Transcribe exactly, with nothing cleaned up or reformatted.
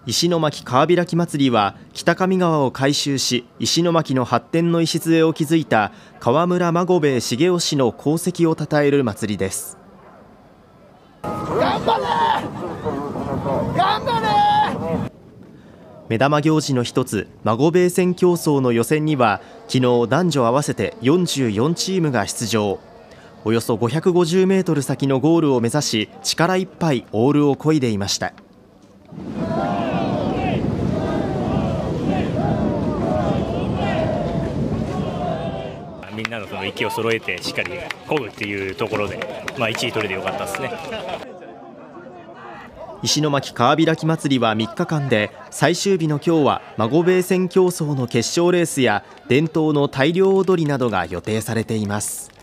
石巻川開き祭りは北上川を改修し石巻の発展の礎を築いた河村孫兵衛重雄の功績をたたえる祭りです。 頑張れ頑張れ。 目玉行事の一つ孫兵衛戦競争の予選には昨日男女合わせてよんじゅうよんチームが出場。およそごひゃくごじゅうメートル先のゴールを目指し力いっぱいオールを漕いでいました。 みんなのその息を揃えてしっかり漕ぐっていうところで、まあ、いちい取れてよかったですね。 石巻川開き祭りはみっかかんで、最終日の今日は孫兵衛戦競争の決勝レースや伝統の大漁踊りなどが予定されています。